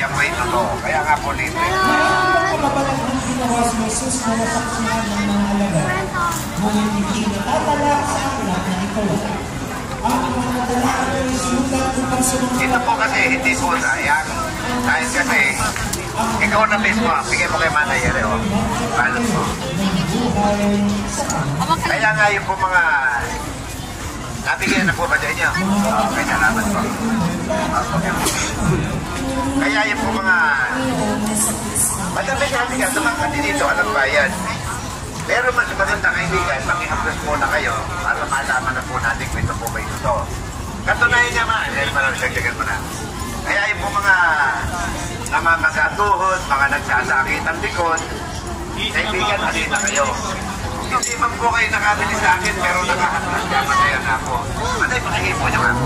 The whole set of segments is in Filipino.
yan may totoo. Kaya nga po libre. Kabalang ang ginawa si Jesus na nasaksihan ng mga alagad, ngunit hindi natatala sa aklat na ito. Ang mga dalahan ay sulat upang sa mga... Ito po kasi hindi po sayang. Dahil kasi, ikaw na mismo, bigay mo kay manager o. Balot mo. Kaya nga yung po mga... Nabigyan na po ba dyan niyo? Okay, salamat po. Kaya yung po mga... Madami natin ka, tumakad din dito, alam ba yan? Pero mas maganda kaibigan, maki-appress muna kayo para malaman na po natin kung ito po ba ito. Katunayan naman, dahil parang sagdagan mo na. Kaya yung po mga namamagatuhod, mga nagsasakit ang likod, kaibigan, alin na kayo. Hindi man po kayo nakabili sa akin, pero nakahatras ka, masaya na ako. Manay, pakihipo nyo nga.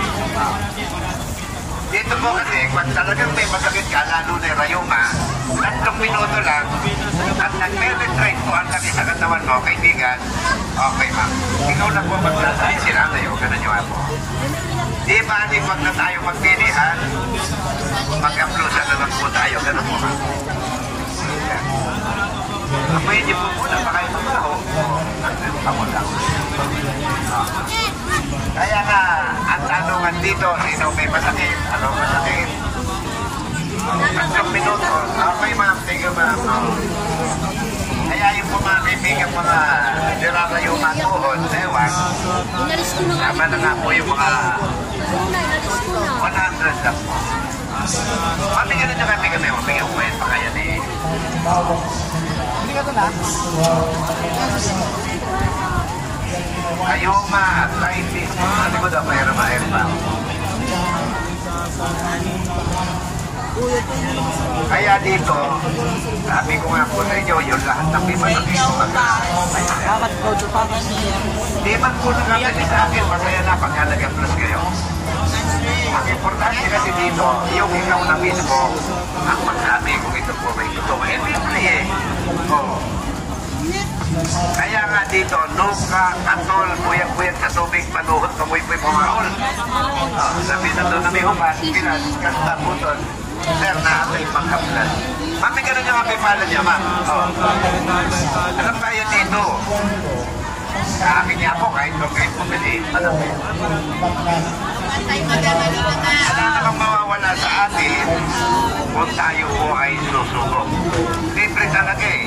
Dito po kasi, kung talagang may masakit ka, lalo na rayuma, 3 minuto lang, at nag-penetrate po ang laki sa katawan mo, kaibigan, okay ma'am. Ikaw na po magsasabi sila tayo, ganun nyo po. Di ba, di wag na tayo magpilihan, mag-aplusan na lang po tayo, ganun po ma'am. Amoy niyo po muna, baka ito po ako. Ako lang. Kaya nga, ang tanungan dito, sino may masakit, ano masakit? 3 minuto. Okay ma'am, thank you ma'am. Kaya yung po mga kaibigan, mga dirarayo matuhod, ewan, sama na nga po yung mga 100 lang po. Mabigyan na nyo kaibigan mo, mabigyan ko yun pa kaya ni... Hindi ka ito na? Rayuma, arthritis, ano ko daw mayroon pa. Kaya dito, sabi ko nga po sa inyo, yung lahat ng may masakit ko di man po nakapili sa akin, masaya na pag nag-plus kayo. Ang importante kasi dito, yung ikaw na mismo, ang magsabi kung ito po may ito. Eh, libre eh. Oo. Kaya nga dito, nuka, katol, buyag-buyag sa tubig, panuhot, pamuy-puy, pumaol. Sabi na doon na may humas, pilas, kasta, puton. Sir, naatoy pagkaplan. Mami, ganun yung apipalan niya, ma'am. Alam ba yun dito? Sa akin niya po, kahit kung kahit pumili, alam mo yun. Wala namang mawawala sa atin kung tayo po ay susubok. Libre talaga eh.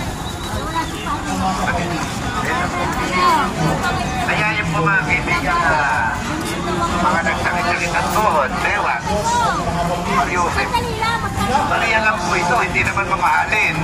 Kaya yung po mga kaibigan na mga nagsakit-sakit ang tuhod, lewan, Mariusip. Mariya lang po ito, hindi naman mamahalin.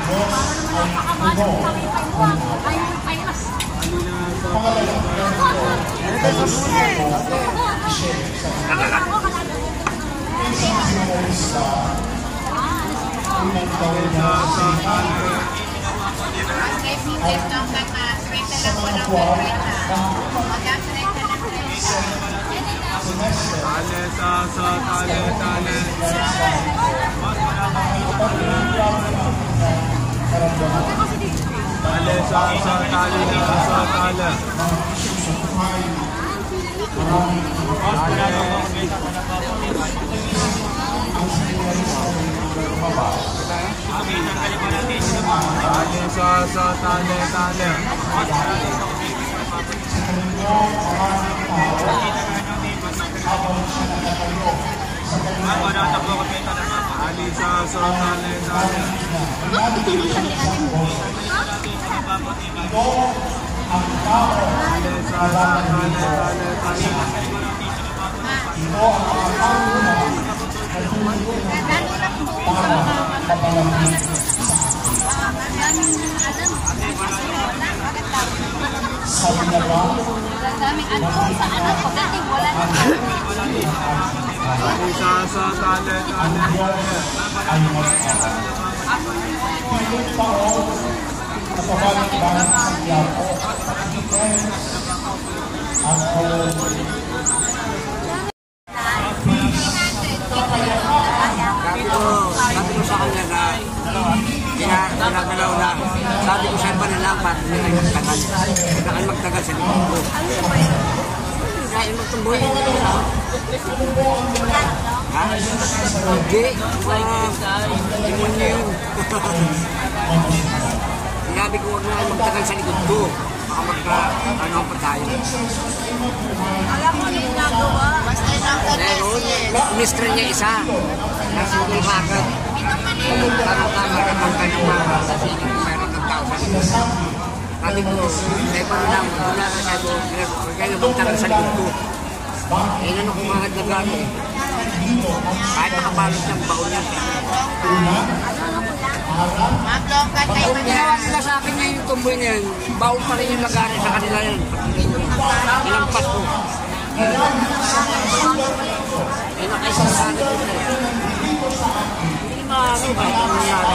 Sabi ko sa iba na lang, ba't hindi kayo magtagal? Huwag na kayo magtagal sa likod ko. Dahil magtumbuhin. Ha? Hindi. Limon niya yun. Sinabi ko na magtagal sa likod ko. Baka ano pa tayo. Alam mo yung nagawa. Basta Meron, ministro niya isa. Nasa mga makat. Tanong-tanong ang kanyang mga sasinin kung meron ng tao sa likod. Sabi ko, may panulang, wala na sabi ko, kaya magtagal sa likod ko. Eh, ano kung mga nagano eh. Kahit makabalot ng baon yan. Kung ginawa nila sa akin ngayon yung tumboy na yan, baon pa rin yung lagari sa kanila yan. Ilampas ko. Eh, nakaisang sa akin ito eh. Hindi maano kahit ang nangyari.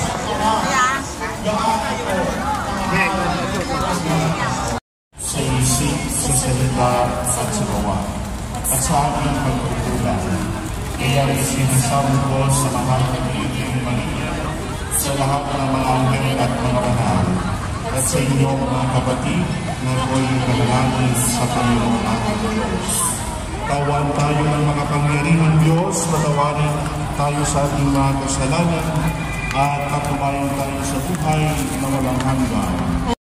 Sa isip, sa salita at sa gawa, at sa aking pagkukulang. Kaya isinasabi ko sa mahal na Bikira Maria, sa lahat ng mga anghel at mga banal, at sa inyo mga kapatid na ako'y manalangin sa Panginoon ating Diyos. Tawan tayo ng makapangyarihan Diyos, patawarin tayo sa ating mga kasalanan, at patumayan tayo sa buhay na walang hanggan.